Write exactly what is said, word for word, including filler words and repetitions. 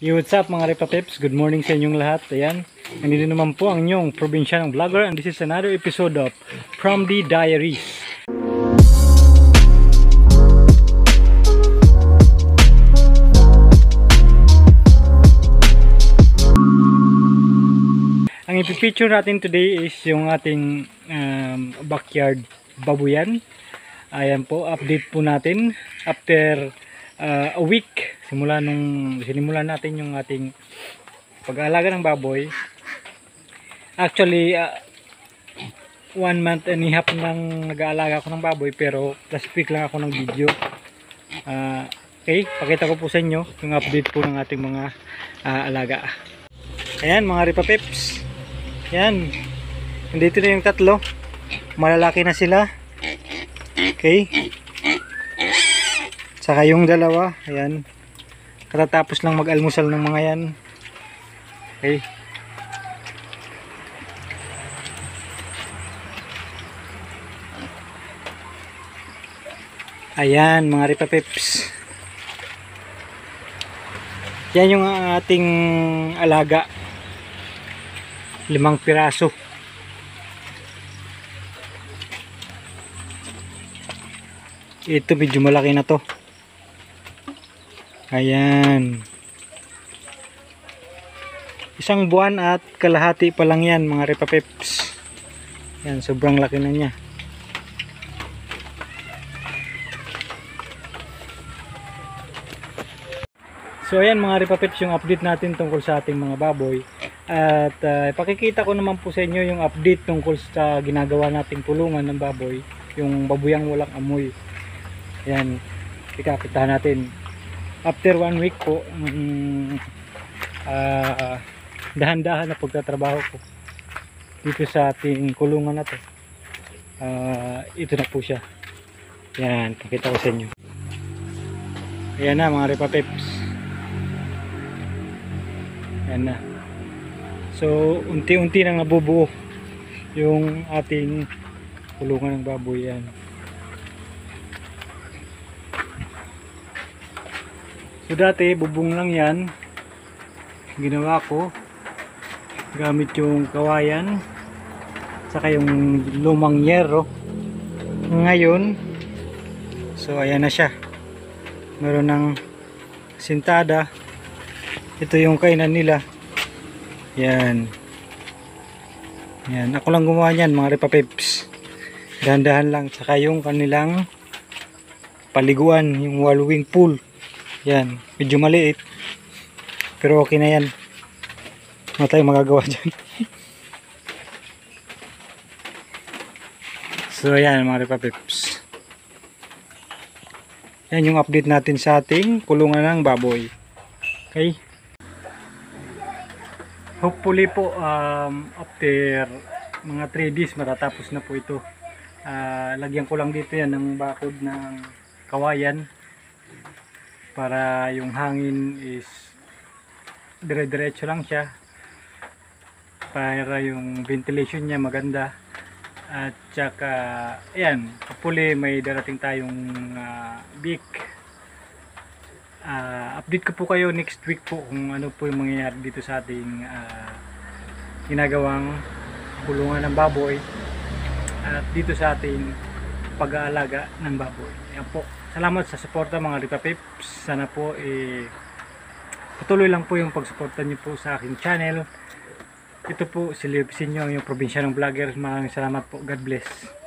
Yo, what's up mga Repa Peps? Good morning sa inyong lahat. Ayan, nandito naman po ang inyong probinsyang vlogger and this is another episode of From the Diaries. Ang ipipicture natin today is yung ating um, backyard babuyan. Ayan po, update po natin after uh, a week simula nung sinimulan natin yung ating pag-aalaga ng baboy. Actually uh, one month and a half nang nag-aalaga ako ng baboy, pero last week lang ako ng video. uh, okay, pakita ko po sa inyo yung update po ng ating mga uh, alaga. Ayan mga Repa Peps, yan, nandito na yung tatlo, malalaki na sila. Okay, saka yung dalawa, ayan, katatapos lang mag-almusal ng mga yan. Okay, ayan mga Repa Peps, yan yung ating alaga, limang piraso. Ito medyo malaki na to. Ayan, isang buwan at kalahati pa lang yan mga Repa Peps. Yan, sobrang laki na niya. So ayan mga Repa Peps, yung update natin tungkol sa ating mga baboy. At uh, pakikita ko naman po sa inyo yung update tungkol sa ginagawa nating kulungan ng baboy, yung babuyang walang amoy. Yan, ikakita natin after one week po. um, uh, dahan-dahan na pagtatrabaho ko dito sa ating kulungan na to. Uh, ito na po siya. Yan, pakita ko sa inyo. Ayan na mga Repa Peps, ayan na. So unti-unti nang nabubuo yung ating kulungan ng baboy. Yan, so dati bubong lang yan, ginawa ko gamit yung kawayan saka yung lumang yero. Ngayon, so ayan na siya, meron ng sintada. Ito yung kainan nila. Yan, yan, ako lang gumawa niyan mga Repa Peps, dahan-dahan lang. Saka yung kanilang paliguan, yung wallowing pool. Yan, medyo maliit pero okay na yan, wala tayong magagawa dyan. So yan mga Repa Peps, yan yung update natin sa ating kulungan ng baboy. Okay, hopefully po um, after mga three days matatapos na po ito. Uh, lagyan ko lang dito yan ng bakod ng kawayan para yung hangin is dire-diretso lang siya, para yung ventilation niya maganda. At saka ayan, hopefully may darating tayong uh, week. uh, update ko po kayo next week po kung ano po yung mangyayari dito sa ating uh, ginagawang kulungan ng baboy at dito sa ating pag-aalaga ng baboy. Ayan po, salamat sa suporta mga Repa Peps. Sana po eh, patuloy lang po yung pagsuporta niyo po sa aking channel. Ito po si Leo Pisinio, yung probinsya ng vlogger. Maraming salamat po. God bless.